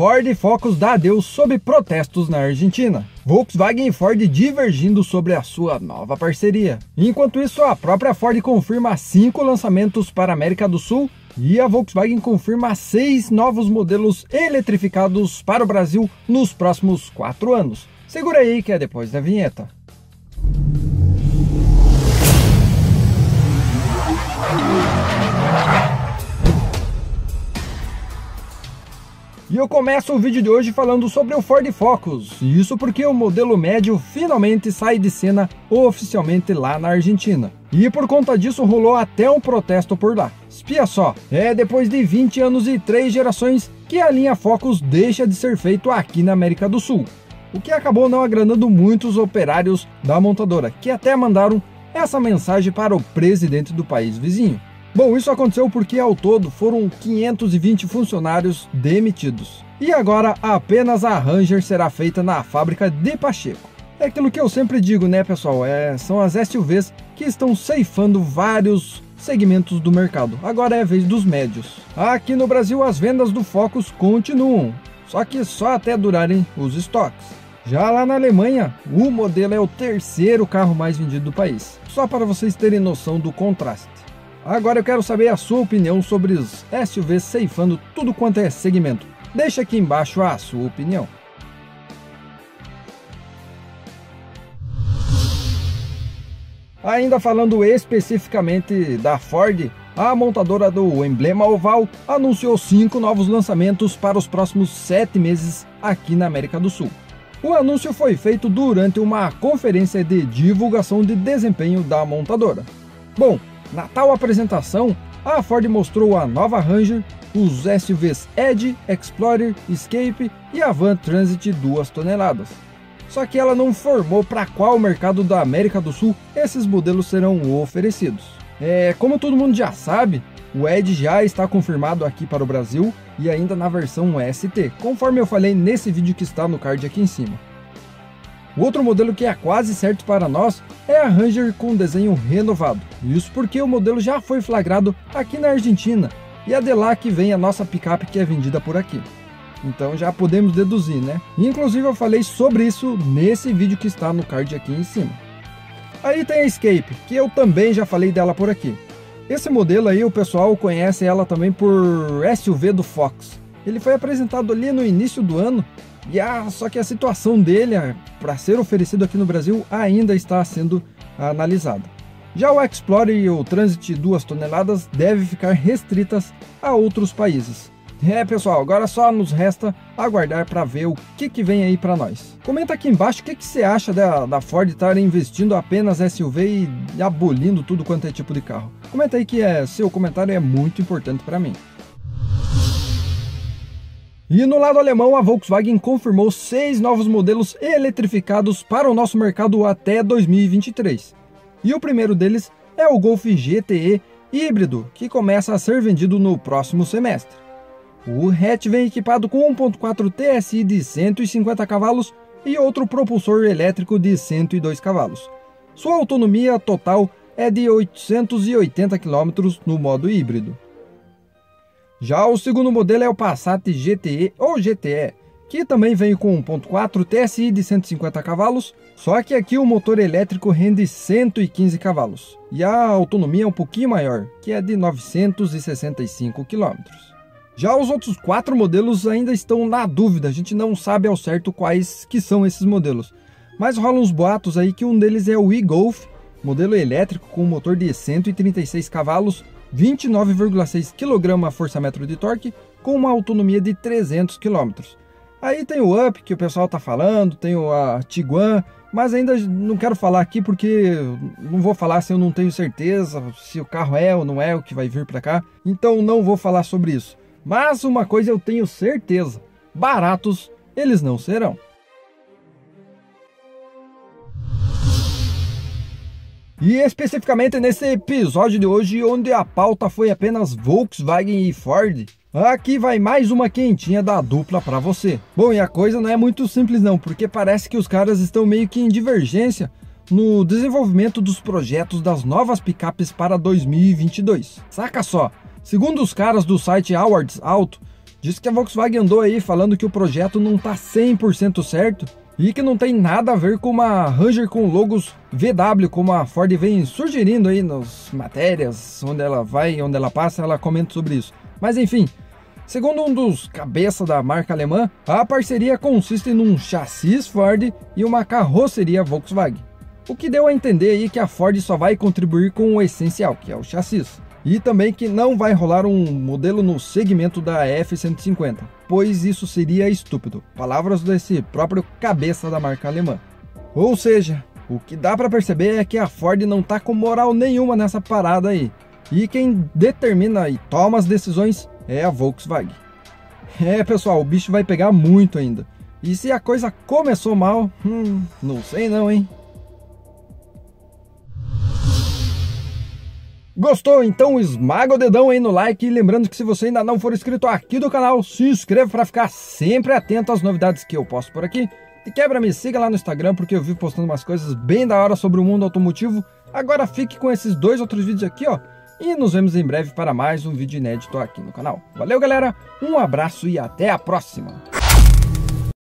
Ford e Focus dá adeus sob protestos na Argentina. Volkswagen e Ford divergindo sobre a sua nova parceria. Enquanto isso, a própria Ford confirma 5 lançamentos para a América do Sul e a Volkswagen confirma 6 novos modelos eletrificados para o Brasil nos próximos 4 anos. Segura aí que é depois da vinheta. E eu começo o vídeo de hoje falando sobre o Ford Focus, isso porque o modelo médio finalmente sai de cena oficialmente lá na Argentina. E por conta disso rolou até um protesto por lá. Espia só, é depois de 20 anos e 3 gerações que a linha Focus deixa de ser feito aqui na América do Sul. O que acabou não agradando muitos operários da montadora, que até mandaram essa mensagem para o presidente do país vizinho. Bom, isso aconteceu porque ao todo foram 520 funcionários demitidos. E agora apenas a Ranger será feita na fábrica de Pacheco. É aquilo que eu sempre digo, né, pessoal? São as SUVs que estão ceifando vários segmentos do mercado. Agora é a vez dos médios. Aqui no Brasil as vendas do Focus continuam, só que só até durarem os estoques. Já lá na Alemanha, o modelo é o 3º carro mais vendido do país. Só para vocês terem noção do contraste. Agora eu quero saber a sua opinião sobre os SUVs ceifando tudo quanto é segmento. Deixa aqui embaixo a sua opinião. Ainda falando especificamente da Ford, a montadora do emblema oval anunciou 5 novos lançamentos para os próximos 7 meses aqui na América do Sul. O anúncio foi feito durante uma conferência de divulgação de desempenho da montadora. Bom, na tal apresentação, a Ford mostrou a nova Ranger, os SUVs Edge, Explorer, Escape e a Van Transit 2 toneladas. Só que ela não informou para qual mercado da América do Sul esses modelos serão oferecidos. Como todo mundo já sabe, o Edge já está confirmado aqui para o Brasil e ainda na versão ST, conforme eu falei nesse vídeo que está no card aqui em cima. O outro modelo que é quase certo para nós é a Ranger com desenho renovado. Isso porque o modelo já foi flagrado aqui na Argentina e é de lá que vem a nossa picape que é vendida por aqui. Então já podemos deduzir, né? Inclusive eu falei sobre isso nesse vídeo que está no card aqui em cima. Aí tem a Escape, que eu também já falei dela por aqui. Esse modelo aí o pessoal conhece ela também por SUV do Fox. Ele foi apresentado ali no início do ano. Só que a situação dele para ser oferecido aqui no Brasil ainda está sendo analisada. Já o Explorer e o Transit 2 toneladas devem ficar restritas a outros países. Pessoal, agora só nos resta aguardar para ver o que vem aí para nós. Comenta aqui embaixo o que você acha da Ford estar investindo apenas SUV e abolindo tudo quanto é tipo de carro. Comenta aí que seu comentário é muito importante para mim. E no lado alemão, a Volkswagen confirmou 6 novos modelos eletrificados para o nosso mercado até 2023. E o primeiro deles é o Golf GTE híbrido, que começa a ser vendido no próximo semestre. O hatch vem equipado com 1.4 TSI de 150 cavalos e outro propulsor elétrico de 102 cavalos. Sua autonomia total é de 880 km no modo híbrido. Já o segundo modelo é o Passat GTE ou GTE, que também vem com 1.4 TSI de 150 cavalos, só que aqui o motor elétrico rende 115 cavalos e a autonomia é um pouquinho maior, que é de 965 km. Já os outros 4 modelos ainda estão na dúvida, a gente não sabe ao certo quais que são esses modelos, mas rolam uns boatos aí que um deles é o e-Golf, modelo elétrico com motor de 136 cavalos, 29,6 kgfm de torque, com uma autonomia de 300 km. Aí tem o Up, que o pessoal tá falando, tem a Tiguan, mas ainda não quero falar aqui porque não vou falar se eu não tenho certeza se o carro é ou não é o que vai vir para cá, então não vou falar sobre isso. Mas uma coisa eu tenho certeza, baratos eles não serão. E especificamente nesse episódio de hoje, onde a pauta foi apenas Volkswagen e Ford, aqui vai mais uma quentinha da dupla para você. Bom, e a coisa não é muito simples não, porque parece que os caras estão meio que em divergência no desenvolvimento dos projetos das novas picapes para 2022. Saca só, segundo os caras do site Awards Auto, Diz que a Volkswagen andou aí falando que o projeto não tá 100% certo e que não tem nada a ver com uma Ranger com logos VW, como a Ford vem sugerindo aí nas matérias, onde ela vai, onde ela passa, ela comenta sobre isso. Mas enfim, segundo um dos cabeças da marca alemã, a parceria consiste num chassi Ford e uma carroceria Volkswagen. O que deu a entender aí que a Ford só vai contribuir com o essencial, que é o chassi. E também que não vai rolar um modelo no segmento da F-150, pois isso seria estúpido. Palavras desse próprio cabeça da marca alemã. Ou seja, o que dá para perceber é que a Ford não tá com moral nenhuma nessa parada aí. E quem determina e toma as decisões é a Volkswagen. É, pessoal, o bicho vai pegar muito ainda. E se a coisa começou mal, não sei não, hein? Gostou? Então esmaga o dedão aí no like e lembrando que se você ainda não for inscrito aqui do canal, se inscreva para ficar sempre atento às novidades que eu posto por aqui. E quebra, me siga lá no Instagram porque eu vivo postando umas coisas bem da hora sobre o mundo automotivo. Agora fique com esses 2 outros vídeos aqui, ó. E nos vemos em breve para mais um vídeo inédito aqui no canal. Valeu, galera, um abraço e até a próxima!